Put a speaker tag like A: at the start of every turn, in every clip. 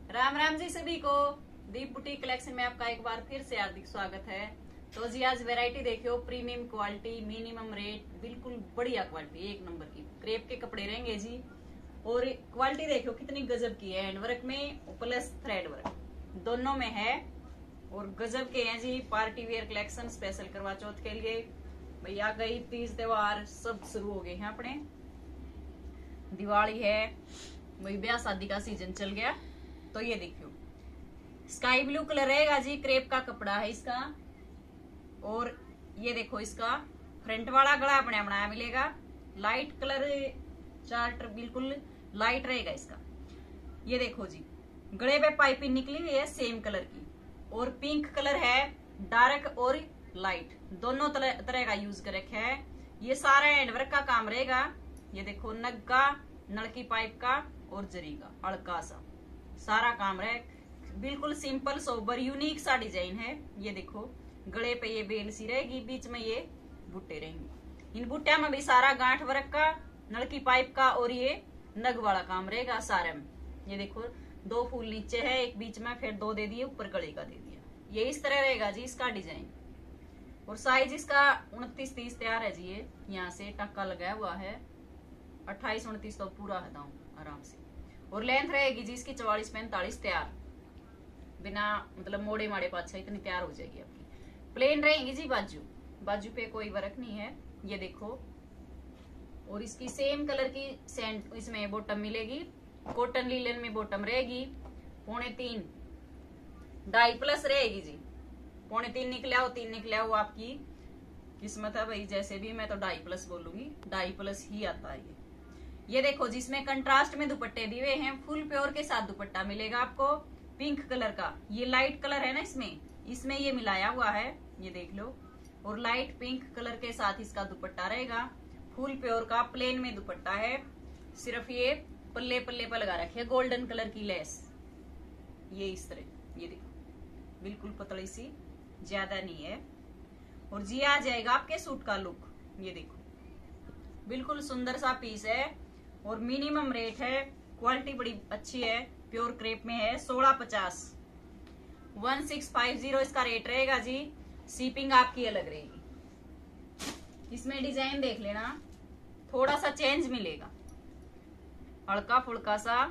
A: राम राम जी सभी को। दीप boutique collection में आपका एक बार फिर से हार्दिक स्वागत है। तो जी आज वैरायटी देखियो, प्रीमियम क्वालिटी, मिनिमम रेट, बिल्कुल बढ़िया क्वालिटी, एक नंबर की क्रेप के कपड़े रहेंगे जी। और क्वालिटी देखियो कितनी गजब की है, हैंडवर्क में प्लस थ्रेड वर्क दोनों में है और गजब के हैं जी। Party wear collection special Karva Chauth के लिए भैया, गई तीज त्योहार सब शुरू हो गए हैं अपने, दिवाली है, वही ब्याह शादी का सीजन चल गया। तो ये देखियो स्काई ब्लू कलर रहेगा जी, क्रेप का कपड़ा है इसका। और ये देखो इसका फ्रंट वाला गला अपने बनाया मिलेगा, लाइट कलर चार्ट बिल्कुल लाइट रहेगा इसका। ये देखो जी गले पे पाइपिंग निकली हुई है सेम कलर की, और पिंक कलर है, डार्क और लाइट दोनों तरह का यूज कर रखा है। ये सारा हैंडवर्क का काम रहेगा। ये देखो नग का, नलकी पाइप का और जरी का हल्का सा सारा काम रहे, बिल्कुल सिंपल सोबर यूनिक सा डिजाइन है। ये देखो गले पे ये बेल सी रहेगी, बीच में ये बुट्टे रहेंगे। इन बुट्टिया में भी सारा गांठ वर्क का, नलकी पाइप का और ये नग वाला काम रहेगा सारे में। ये देखो दो फूल नीचे है, एक बीच में, फिर दो दे दिए ऊपर गले का दे दिया। ये इस तरह रहेगा जी इसका डिजाइन। और साइज इसका 29-30 तैयार है जी। ये यहाँ से टक्का लगाया हुआ है, 28-29 तो पूरा है दाऊं आराम से। और लेंथ रहेगी जी इसकी 44-45 तैयार, बिना मतलब मोड़े माड़े पाछा इतनी तैयार हो जाएगी आपकी। प्लेन रहेंगी जी बाजू, बाजू पे कोई वर्क नहीं है। ये देखो, और इसकी सेम कलर की सेंट इसमें बॉटम मिलेगी, कॉटन लीलन में बॉटम रहेगी, 3.25 2.5 प्लस रहेगी जी। 3.25 निकला हो 3 निकला हो आपकी किस्मत है भाई, जैसे भी मैं तो 2.5 प्लस बोलूंगी, 2.5 प्लस ही आता है ये देखो जिसमें कंट्रास्ट में दुपट्टे दिए हैं, फुल प्योर के साथ दुपट्टा मिलेगा आपको पिंक कलर का। ये लाइट कलर है ना, इसमें ये मिलाया हुआ है, ये देख लो। और लाइट पिंक कलर के साथ इसका दुपट्टा रहेगा, फुल प्योर का प्लेन में दुपट्टा है। सिर्फ ये पल्ले पल्ले पर लगा रखे गोल्डन कलर की लेस, ये इस तरह, ये देखो बिल्कुल पतली सी, ज्यादा नहीं है। और जी आ जाएगा आपके सूट का लुक। ये देखो बिल्कुल सुंदर सा पीस है और मिनिमम रेट है, क्वालिटी बड़ी अच्छी है, प्योर क्रेप में है। 1650 1650 इसका रेट रहेगा जी। शिपिंग आपकी अलग रहेगी। इसमें डिजाइन देख लेना, थोड़ा सा चेंज मिलेगा, हल्का फुल्का सा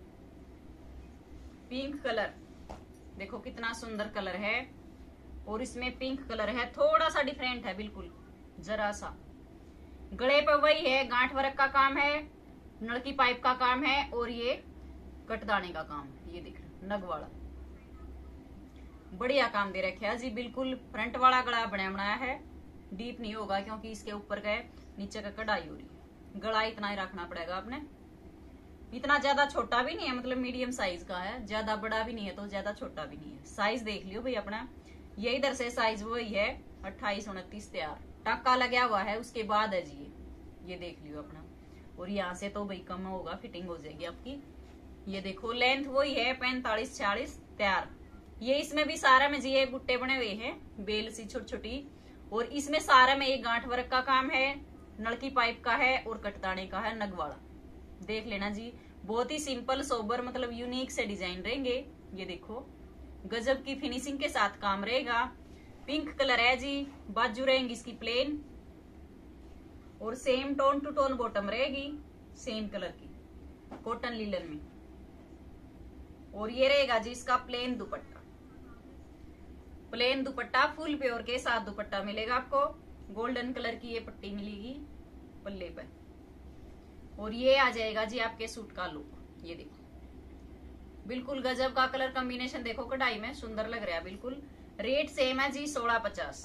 A: पिंक कलर, देखो कितना सुंदर कलर है। और इसमें पिंक कलर है, थोड़ा सा डिफरेंट है बिल्कुल जरा सा। गले पे वही है, गांठ वर्क का काम है, नलकी पाइप का काम है और ये कटदाने का काम है। ये देख नग वाला बढ़िया काम दे रखे है जी। बिल्कुल फ्रंट वाला गला बनाया है, डीप नहीं होगा क्योंकि इसके ऊपर का नीचे का कढ़ाई हो रही है। गला इतना ही रखना पड़ेगा आपने, इतना ज्यादा छोटा भी नहीं है, मतलब मीडियम साइज का है, ज्यादा बड़ा भी नहीं है तो ज्यादा छोटा भी नहीं है। साइज देख लियो भाई अपना, ये इधर से साइज वही है 28-29 तैयार, टाका लगा हुआ है उसके बाद है जी। ये देख लियो अपना, और यहाँ से तो भाई कम होगा, फिटिंग हो जाएगी आपकी। ये देखो लेंथ वही है 45-46 तैयार। ये इसमें भी सारा में जी ये बुट्टे बने हुए हैं, बेल सी छोटी छोटी। और इसमें सारा में एक गांठ वर्क का काम है, नलकी पाइप का है और कटदाने का है नग वाला। देख लेना जी, बहुत ही सिंपल सोबर मतलब यूनिक से डिजाइन रहेंगे। ये देखो गजब की फिनिशिंग के साथ काम रहेगा। पिंक कलर है जी, बाजू रहेंगी इसकी प्लेन और same tone to tone bottom रहेगी, सेम कलर की कॉटन लीलन में। और ये रहेगा जी इसका plain dupatta, plain dupatta full pure के साथ दुपट्टा मिलेगा आपको। गोल्डन कलर की ये पट्टी मिलेगी पल्ले पर, और ये आ जाएगा जी आपके सूट का लुक। ये देखो बिल्कुल गजब का कलर कॉम्बिनेशन, देखो कढ़ाई में सुंदर लग रहा है बिल्कुल। रेट सेम है जी 1650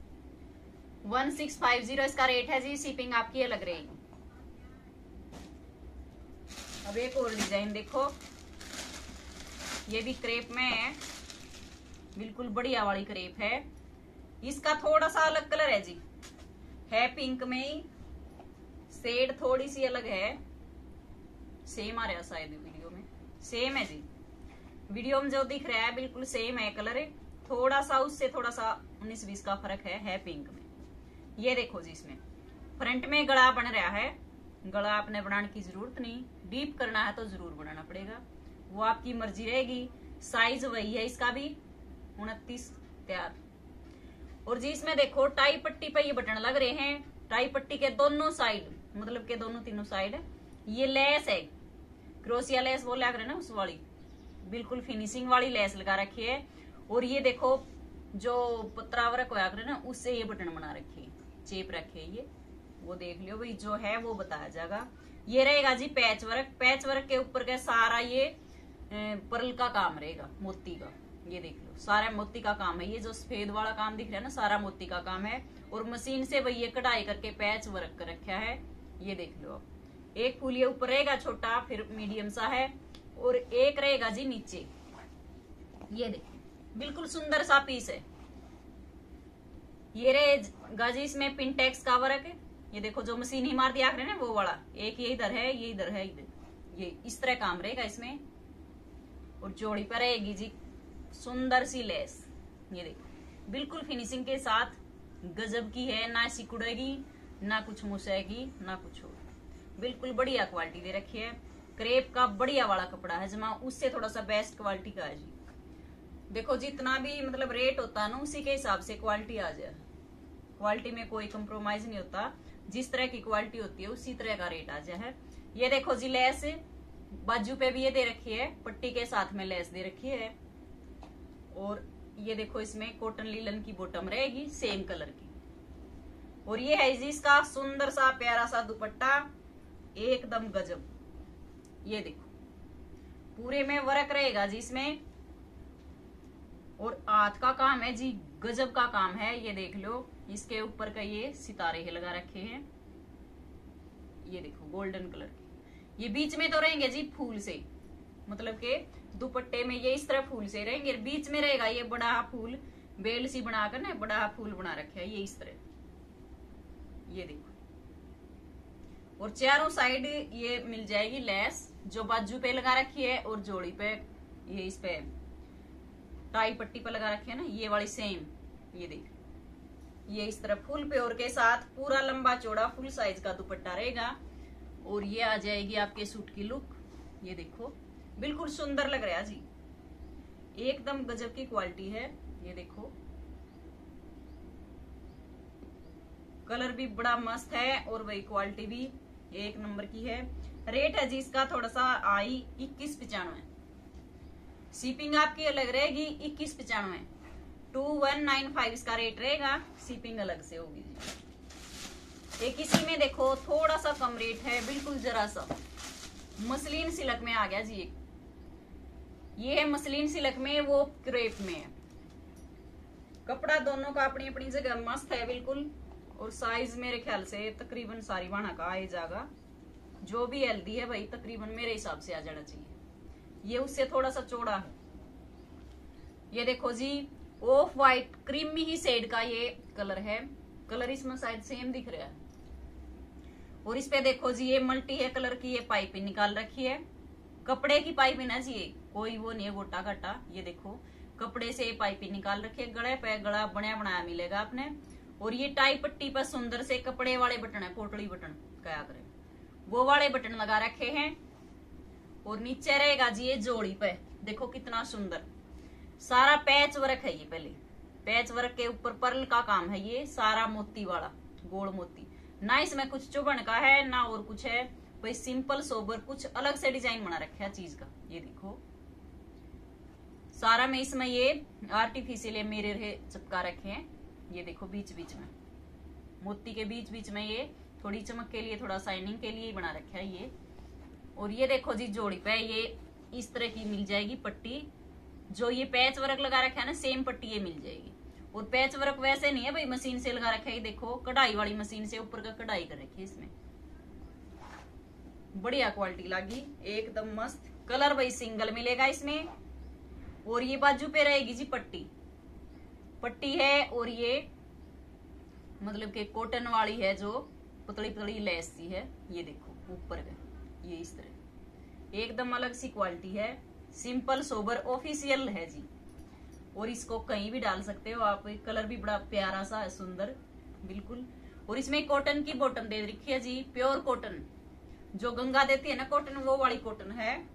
A: 1650 इसका रेट है जी। शिपिंग आपकी अलग रहेगी। अब एक और डिजाइन देखो, ये भी क्रेप में है, बिल्कुल बढ़िया वाली क्रेप है। इसका थोड़ा सा अलग कलर है जी, है पिंक में ही, शेड थोड़ी सी अलग है। सेम आ रहा शायद वीडियो में, सेम है जी, वीडियो में जो दिख रहा है बिल्कुल सेम है कलर, थोड़ा सा उससे थोड़ा सा 19-20 का फर्क है पिंक में। ये देखो जी इसमें फ्रंट में गला बन रहा है, गला आपने बनाने की जरूरत नहीं, डीप करना है तो जरूर बनाना पड़ेगा। वो आपकी मर्जी रहेगी। साइज वही है इसका भी 29 तैयार। और जी इसमें देखो टाई पट्टी पे ये बटन लग रहे हैं, टाई पट्टी के दोनों साइड, मतलब के दोनों तीनों साइड ये लेस है, क्रोशिया लेस वो लग रहे ना उस वाली, बिल्कुल फिनिशिंग वाली लेस लगा रखी है। और ये देखो जो पत्रावरक होया करे ना उससे ये बटन बना रखे, चेप रखे, ये वो देख लियो भाई, जो है वो बताया जाएगा। ये रहेगा जी पैच वर्क, पैच वर्क के ऊपर का सारा ये पर्ल का काम रहेगा, मोती का, ये देख लो सारा मोती का काम है। ये जो सफेद वाला काम दिख रहा है ना सारा मोती का काम है। और मशीन से वही ये कढ़ाई करके पैच वर्क कर रखा है, ये देख लो आप। एक फूल ये ऊपर रहेगा छोटा, फिर मीडियम सा है, और एक रहेगा जी नीचे, ये देखो बिल्कुल सुंदर सा पीस है। ये रहेगा जी इसमें पिनटेक्स का वर्क है, ये देखो जो मशीन ही मार दिया ना वो वाला, एक ये इधर है, ये इधर है, ये इस तरह काम रहेगा इसमें। और जोड़ी पर रहेगी जी सुंदर सी लेस, ये देखो बिल्कुल फिनिशिंग के साथ, गजब की है, ना सिकुड़ेगी ना कुछ मुसेगी ना कुछ हो, बिल्कुल बढ़िया क्वालिटी दे रखी है। क्रेप का बढ़िया वाला कपड़ा है, जमा उससे थोड़ा सा बेस्ट क्वालिटी का है जी। देखो जितना भी मतलब रेट होता है ना उसी के हिसाब से क्वालिटी आ जाए, क्वालिटी में कोई कंप्रोमाइज नहीं होता, जिस तरह की क्वालिटी होती है उसी तरह का रेट आ जाए। ये देखो जी लेस बाजू पे भी ये दे रखी है, पट्टी के साथ में लेस दे रखी है। और ये देखो इसमें कॉटन लीलन की बॉटम रहेगी सेम कलर की। और ये है जी इसका सुंदर सा प्यारा सा दुपट्टा, एकदम गजब, ये देखो पूरे में वर्क रहेगा जी इसमें। और हाथ का काम है जी, गजब का काम है, ये देख लो इसके ऊपर का ये सितारे लगा रखे हैं, ये देखो गोल्डन कलर के। ये बीच में तो रहेंगे जी फूल से, मतलब के दुपट्टे में ये इस तरह फूल से रहेंगे, बीच में रहेगा ये बड़ा फूल, बेल सी बनाकर ना बड़ा फूल बना रखे है ये इस तरह, ये देखो। और चारों साइड ये मिल जाएगी लेस, जो बाजू पे लगा रखी है और जोड़ी पे ये इस पे टाई पट्टी पे लगा रखी है ना ये वाली सेम, ये देख ये इस तरह फुल प्योर के साथ पूरा लंबा चौड़ा फुल साइज का दुपट्टा रहेगा। और ये आ जाएगी आपके सूट की लुक, ये देखो बिल्कुल सुंदर लग रहा है जी, एकदम गजब की क्वालिटी है। ये देखो कलर भी बड़ा मस्त है और वही क्वालिटी भी एक नंबर की है। रेट है जी इसका थोड़ा सा आई 2195, शिपिंग आपकी अलग रहेगी 2195, 2195 इसका रेट रहेगा, शिपिंग अलग से होगी जी। एक इसी में देखो थोड़ा सा कम रेट है, बिल्कुल जरा सा मसलिन सिल्क में आ गया जी एक, ये है मसलिन सिल्क में, वो क्रेप में है। कपड़ा दोनों का अपनी अपनी जगह मस्त है बिल्कुल। और साइज मेरे ख्याल से तकरीबन सारी बाना का आ जाएगा, जो भी हेल्दी है भाई तकरीबन मेरे हिसाब से आ जाना चाहिए। ये उससे थोड़ा सा चौड़ा है। ये देखो जी ऑफ वाइट क्रीमी ही शेड का ये कलर है, कलर इसमें शायद सेम दिख रहा है। और इस पे देखो जी ये मल्टी है कलर की ये पाइपिंग निकाल रखी है, कपड़े की पाइपिंग है जी, ये कोई वो नहीं है गोटा घाटा। ये देखो कपड़े से पाइपिंग निकाल रखी है, गले पे गला बनाया बनाया मिलेगा आपने। और ये टाई पट्टी पर सुंदर से कपड़े वाले बटन है, पोटली बटन क्या करें वो वाले बटन लगा रखे हैं। और नीचे रहेगा जी ये जोड़ी पे, देखो कितना सुंदर सारा पैच वर्क है। ये पहले पैच वर्क के ऊपर पर्ल का काम है, ये सारा मोती वाला गोल मोती, ना इसमें कुछ चुभन का है ना और कुछ है, भाई सिंपल सोबर कुछ अलग से डिजाइन बना रखा है चीज का। ये देखो सारा में इसमें ये आर्टिफिशियल मिरर है चिपका रखे हैं, ये देखो बीच बीच में मोती के बीच बीच में ये थोड़ी चमक के लिए थोड़ा शाइनिंग के लिए बना रखा है ये। और ये देखो जी जोड़ी पे ये इस तरह की मिल जाएगी पट्टी, जो ये पैच वर्क लगा रखा है ना सेम पट्टी ये मिल जाएगी। और पैच वर्क वैसे नहीं है भाई मशीन से लगा रखा है, देखो कढ़ाई वाली मशीन से ऊपर का कढ़ाई कर रखी है इसमें, बढ़िया क्वालिटी लगी एकदम मस्त। कलर भाई सिंगल मिलेगा इसमें। और ये बाजू पे रहेगी जी पट्टी, पट्टी है और ये मतलब के कॉटन वाली है जो पतली पतली लेस सी है, ये देखो ऊपर का ये इस तरह एकदम अलग सी क्वालिटी है, सिंपल सोबर ऑफिशियल है जी। और इसको कहीं भी डाल सकते हो आप, कलर भी बड़ा प्यारा सा है सुंदर बिल्कुल। और इसमें कॉटन की बॉटम दे रखी है जी, प्योर कॉटन, जो गंगा देती है ना कॉटन वो वाली कॉटन है।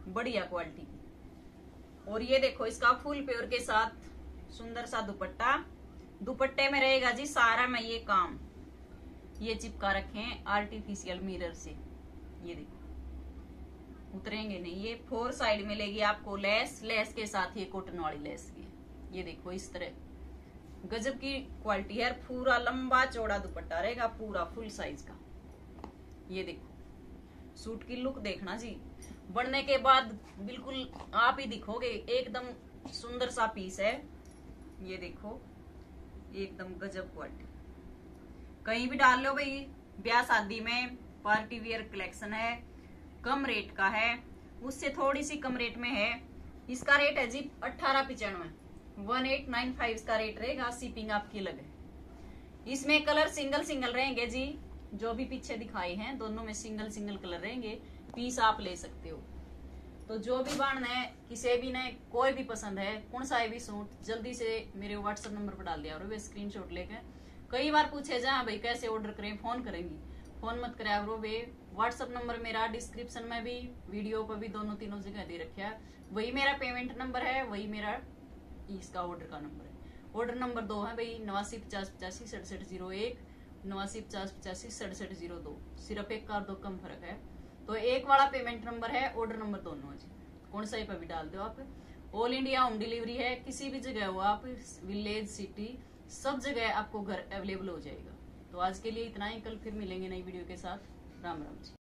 A: बढ़िया क्वालिटी की। और ये देखो इसका फुल प्योर के साथ सुंदर सा दुपट्टा। दुपट्टे में रहेगा जी सारा में ये काम, ये चिपका रखे हैं आर्टिफिशियल मिरर से। ये देखो उतरेंगे नहीं। ये 4 साइड में लेगी आपको लेस, लेस के साथ ये कॉटन वाली लेस की। ये देखो इस तरह गजब की क्वालिटी है। पूरा लंबा चौड़ा दुपट्टा रहेगा, पूरा फुल साइज का। ये देखो सूट की लुक देखना जी, बनने के बाद बिल्कुल आप ही दिखोगे, एकदम सुंदर सा पीस है। ये देखो एकदम गजब क्वालिटी, कहीं भी डाल लो भाई। ब्याह शादी में पार्टी वियर कलेक्शन है, कम रेट का है, उससे थोड़ी सी कम रेट में है। इसका रेट है जी 1895, 1895 इसका रेट रहेगा। शिपिंग आपकी अलग है। इसमें कलर सिंगल सिंगल रहेंगे जी, जो भी पीछे दिखाए हैं दोनों में सिंगल सिंगल कलर रहेंगे। पीस आप ले सकते हो। तो जो भी बाण है, किसी भी ने कोई भी पसंद है, कौन सा भी सूट, जल्दी से मेरे व्हाट्सएप नंबर पर डाल दिया और वे स्क्रीनशॉट लेकर। कई बार पूछे जा भाई कैसे ऑर्डर करें, फोन करेंगी, फोन मत करे और वे व्हाट्सएप नंबर मेरा डिस्क्रिप्शन में भी, वीडियो पर भी, दोनों तीनों जगह दे रखा है। वही मेरा पेमेंट नंबर है, वही मेरा इसका ऑर्डर का नंबर है। ऑर्डर नंबर 2 है भाई 8950856701, 8950856702। सिर्फ 1 का 2 कम फर्क है। तो एक वाला पेमेंट नंबर है, ऑर्डर नंबर दोनों है। कौन सा ही पर भी डाल दो आप। ऑल इंडिया होम डिलीवरी है, किसी भी जगह हो आप, विलेज सिटी सब जगह आपको घर अवेलेबल हो जाएगा। तो आज के लिए इतना ही, कल फिर मिलेंगे नई वीडियो के साथ। राम राम जी।